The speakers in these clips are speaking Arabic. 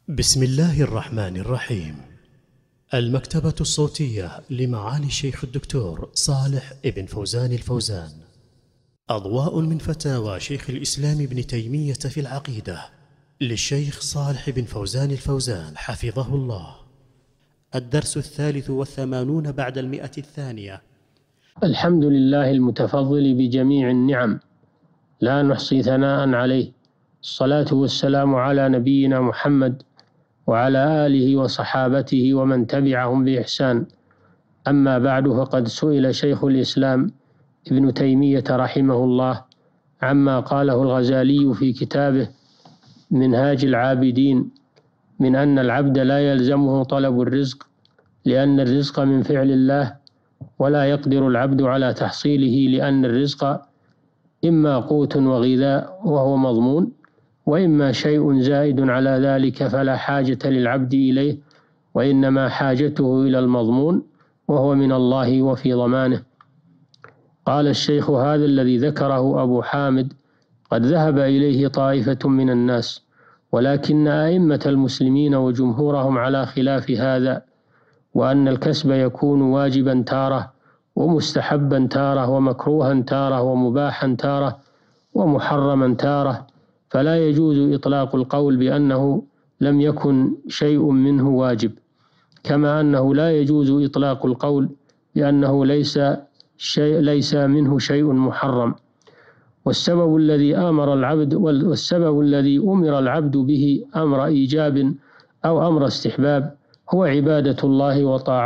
بسم الله الرحمن الرحيم. المكتبة الصوتية لمعالي الشيخ الدكتور صالح ابن فوزان الفوزان. أضواء من فتاوى شيخ الإسلام ابن تيمية في العقيدة للشيخ صالح بن فوزان الفوزان حفظه الله. الدرس 83 بعد 100. الحمد لله المتفضل بجميع النعم، لا نحصي ثناء عليه. الصلاة والسلام على نبينا محمد وعلى آله وصحابته ومن تبعهم بإحسان. أما بعد، فقد سئل شيخ الإسلام ابن تيمية رحمه الله عما قاله الغزالي في كتابه منهاج العابدين من أن العبد لا يلزمه طلب الرزق، لأن الرزق من فعل الله، ولا يقدر العبد على تحصيله، لأن الرزق إما قوت وغذاء وهو مضمون، وإما شيء زائد على ذلك فلا حاجة للعبد إليه، وإنما حاجته إلى المضمون وهو من الله وفي ضمانه. قال الشيخ: هذا الذي ذكره أبو حامد قد ذهب إليه طائفة من الناس، ولكن أئمة المسلمين وجمهورهم على خلاف هذا، وأن الكسب يكون واجبا تارة، ومستحبا تارة، ومكروها تارة، ومباحا تارة، ومحرما تارة، فلا يجوز إطلاق القول بأنه لم يكن شيء منه واجب، كما أنه لا يجوز إطلاق القول بأنه ليس منه شيء محرم. والسبب الذي أمر العبد به أمر إيجاب أو أمر استحباب هو عبادة الله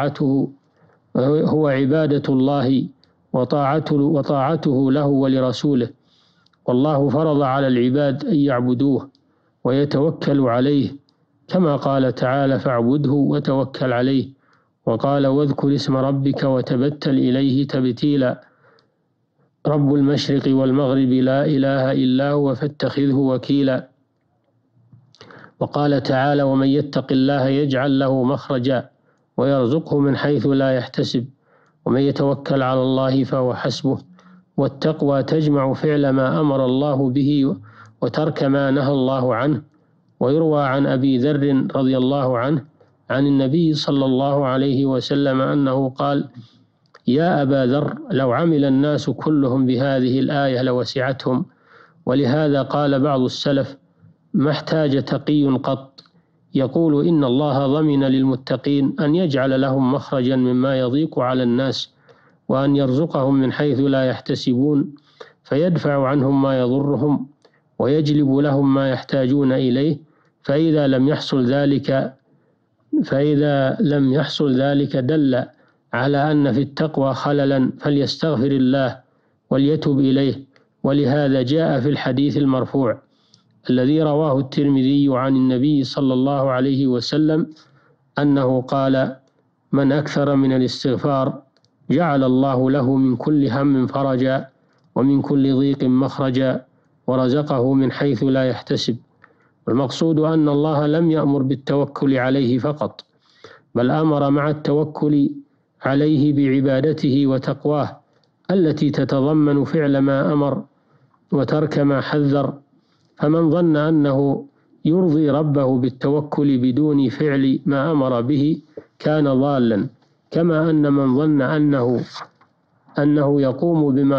وطاعته له ولرسوله، والله فرض على العباد أن يعبدوه ويتوكلوا عليه، كما قال تعالى: فاعبده وتوكل عليه. وقال: واذكر اسم ربك وتبتل إليه تبتيلا، رب المشرق والمغرب لا إله إلا هو فاتخذه وكيلا. وقال تعالى: ومن يتق الله يجعل له مخرجا ويرزقه من حيث لا يحتسب، ومن يتوكل على الله فهو حسبه. والتقوى تجمع فعل ما أمر الله به وترك ما نهى الله عنه. ويروى عن أبي ذر رضي الله عنه عن النبي صلى الله عليه وسلم أنه قال: يا أبا ذر، لو عمل الناس كلهم بهذه الآية لوسعتهم. ولهذا قال بعض السلف: ما احتاج تقي قط يقول إن الله ضمن للمتقين أن يجعل لهم مخرجا مما يضيق على الناس، وأن يرزقهم من حيث لا يحتسبون، فيدفع عنهم ما يضرهم ويجلب لهم ما يحتاجون إليه. فإذا لم يحصل ذلك دل على أن في التقوى خللا، فليستغفر الله وليتب إليه. ولهذا جاء في الحديث المرفوع الذي رواه الترمذي عن النبي صلى الله عليه وسلم أنه قال: من أكثر من الاستغفار جعل الله له من كل هم فرجا، ومن كل ضيق مخرجا، ورزقه من حيث لا يحتسب. والمقصود أن الله لم يأمر بالتوكل عليه فقط، بل أمر مع التوكل عليه بعبادته وتقواه التي تتضمن فعل ما أمر وترك ما حذر. فمن ظن أنه يرضي ربه بالتوكل بدون فعل ما أمر به كان ضالا، كما أن من ظن أنه يقوم بما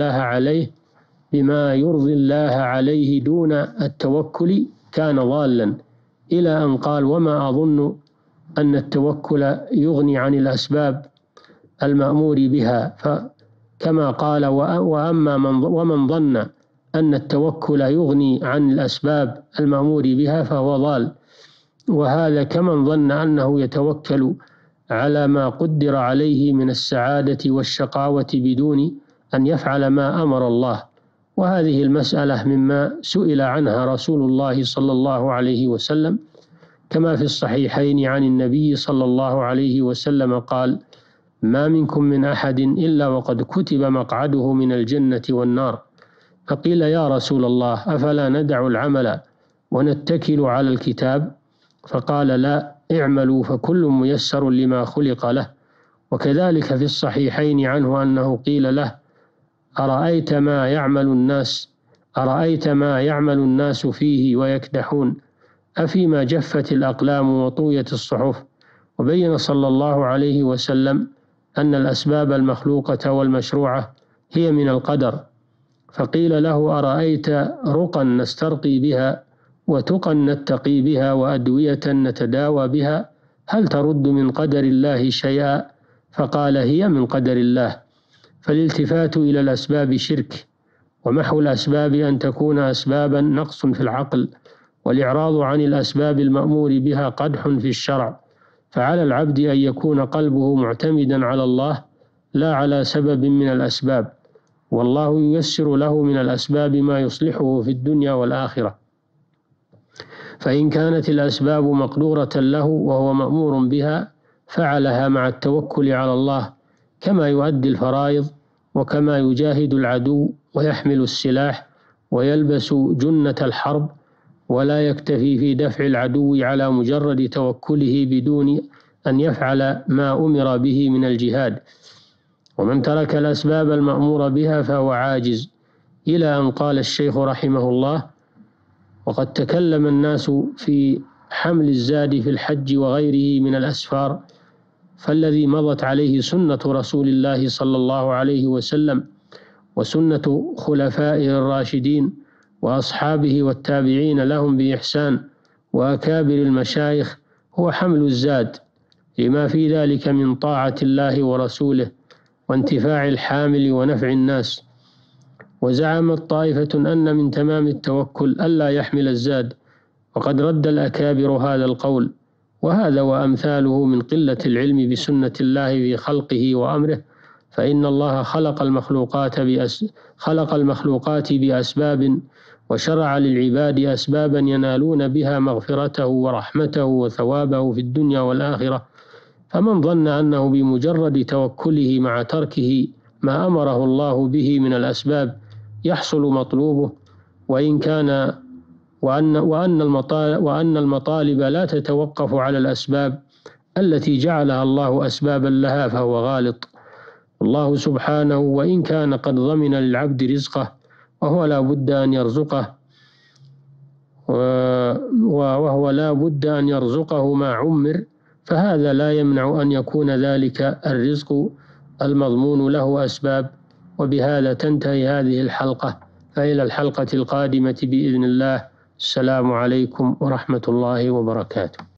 يرضي الله عليه دون التوكل كان ضالا، إلى أن قال: وما أظن أن التوكل يغني عن الأسباب المأمور بها. كما قال: ومن ظن أن التوكل يغني عن الأسباب المأمور بها فهو ضال. وهذا كمن ظن أنه يتوكل على ما قدر عليه من السعادة والشقاوة بدون أن يفعل ما أمر الله. وهذه المسألة مما سئل عنها رسول الله صلى الله عليه وسلم، كما في الصحيحين عن النبي صلى الله عليه وسلم قال: ما منكم من أحد إلا وقد كتب مقعده من الجنة والنار. فقيل: يا رسول الله، أفلا ندع العمل ونتكل على الكتاب؟ فقال: لا، اعملوا فكل ميسر لما خلق له. وكذلك في الصحيحين عنه أنه قيل له: أرأيت ما يعمل الناس فيه ويكدحون، أفيما جفت الأقلام وطويت الصحف. وبين صلى الله عليه وسلم أن الأسباب المخلوقة والمشروعة هي من القدر، فقيل له: أرأيت رقا نسترقي بها وتقا نتقي بها وأدوية نتداوى بها، هل ترد من قدر الله شيئا؟ فقال: هي من قدر الله. فالالتفات إلى الأسباب شرك، ومحو الأسباب أن تكون أسبابا نقص في العقل، والإعراض عن الأسباب المأمور بها قدح في الشرع. فعلى العبد أن يكون قلبه معتمدا على الله لا على سبب من الأسباب، والله ييسر له من الأسباب ما يصلحه في الدنيا والآخرة. فإن كانت الأسباب مقدورة له وهو مأمور بها فعلها مع التوكل على الله، كما يؤدي الفرائض، وكما يجاهد العدو ويحمل السلاح ويلبس جنة الحرب، ولا يكتفي في دفع العدو على مجرد توكله بدون أن يفعل ما أمر به من الجهاد. ومن ترك الأسباب المأمور بها فهو عاجز، إلى أن قال الشيخ رحمه الله: وقد تكلم الناس في حمل الزاد في الحج وغيره من الأسفار، فالذي مضت عليه سنة رسول الله صلى الله عليه وسلم وسنة خلفائه الراشدين وأصحابه والتابعين لهم بإحسان وأكابر المشايخ هو حمل الزاد، لما في ذلك من طاعة الله ورسوله وانتفاع الحامل ونفع الناس. وزعمت طائفة أن من تمام التوكل ألا يحمل الزاد، وقد رد الأكابر هذا القول، وهذا وأمثاله من قلة العلم بسنة الله في خلقه وأمره. فإن الله خلق المخلوقات بأسباب، وشرع للعباد أسبابا ينالون بها مغفرته ورحمته وثوابه في الدنيا والآخرة. فمن ظن أنه بمجرد توكله مع تركه ما أمره الله به من الأسباب يحصل مطلوبه، وأن المطالب لا تتوقف على الأسباب التي جعلها الله أسبابا لها، فهو غالط. الله سبحانه وإن كان قد ضمن للعبد رزقه وهو لا بد أن يرزقه ما عمر، فهذا لا يمنع أن يكون ذلك الرزق المضمون له أسباب. وبهذا تنتهي هذه الحلقة، فإلى الحلقة القادمة بإذن الله. السلام عليكم ورحمة الله وبركاته.